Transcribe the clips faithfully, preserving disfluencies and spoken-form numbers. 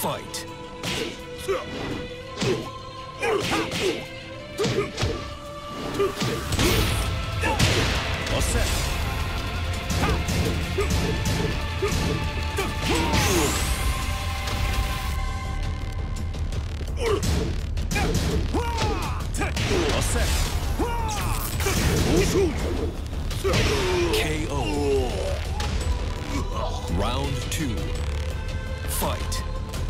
Fight. All set. All set. K O. Round two. Fight.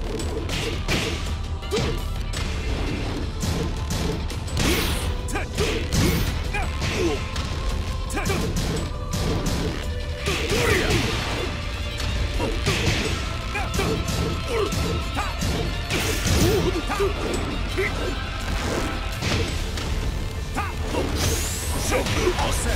All set.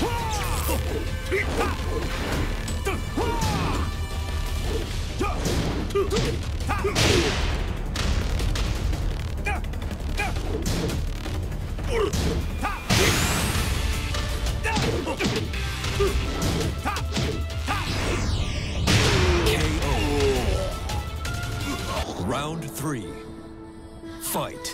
K O. Round three. Fight.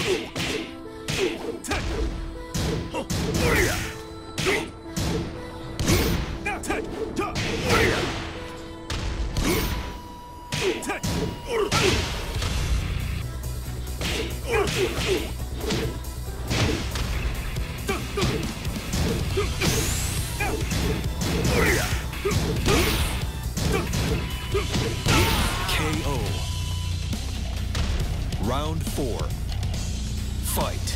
K O. Round four. Fight.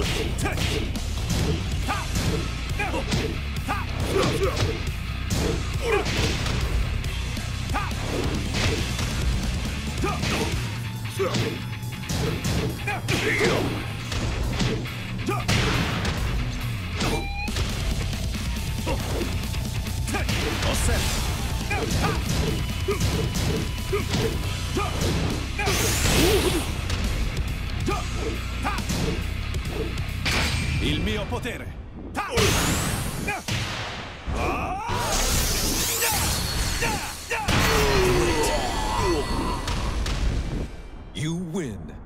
All set. Il mio potere. You win.